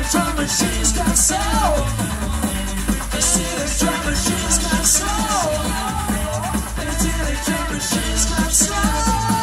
drum machine's got soul. You see the drum machine's got soul. You see the drum machine's got soul.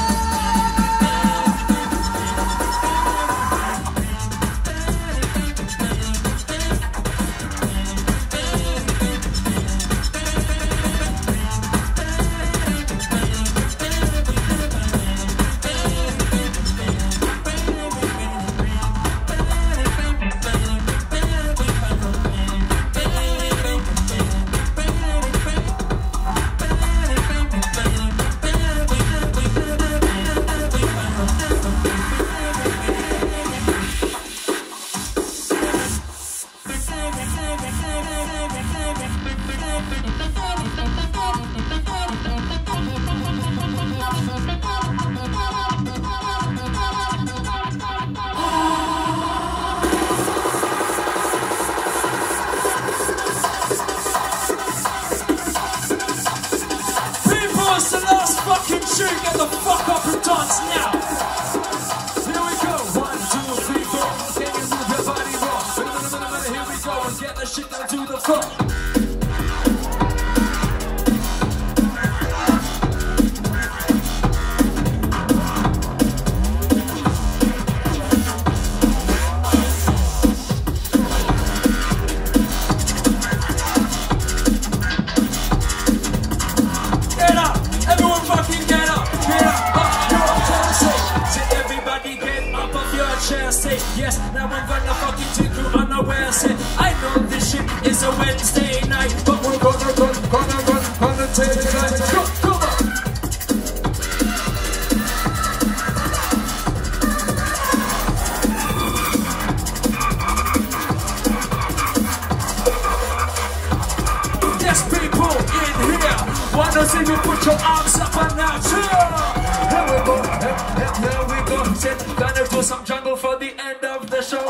It's the last fucking tune, get the fuck up and dance now. Here we go, 1, 2, 3, 4. Can you move your body raw? Here we go, and get the shit down to the floor. Say yes, now I'm gonna fucking take you unaware. Say I know this shit is a Wednesday night, but we're gonna take it tonight. Come on. Yes, people in here wanna see you put your arms up and now. Here we go, here we go. Say, gonna do some jungle for the end of the show.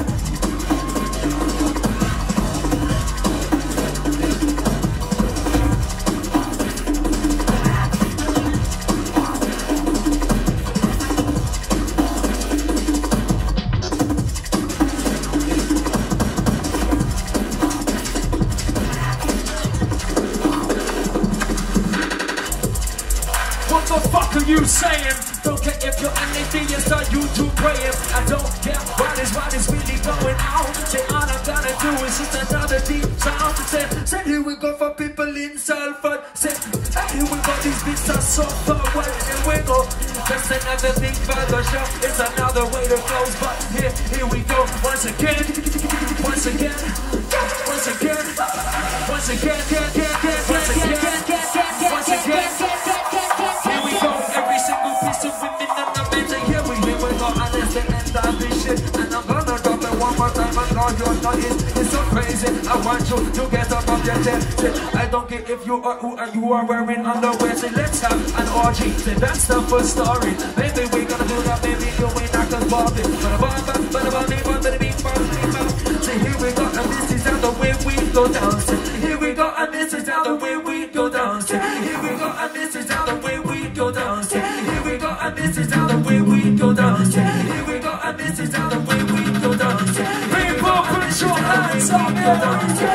What the fuck are you saying? Don't care if you're atheist or you do praying. I don't care what is really going on. Say all I'm gonna do is just another deep sound. Say here we go for people in Salford. Say here we go, these beats are so far away. Here we go, just another thing for the show. It's another way to close, but here we go. Once again, once again, once again, once again, once again, once again. Here we go, every single piece of women and the men. Here we go, and it's the end of this shit. And I'm gonna drop it one more time. I know you're not it's so crazy. I want you to get up off your chair. I don't care if you are who you are wearing underwear. Say let's have an orgy. Say that's the first story. Maybe we gonna do that. Maybe you ain't not gonna bother. Say here we go, and this is how the way we go down. Say here we go, and this is how the way we go down. Say here we go, and this is how the way we go down. Say here we go, and this is how the way we go down. Say here we go, and this is how the way we go down. Say people put your hands up here.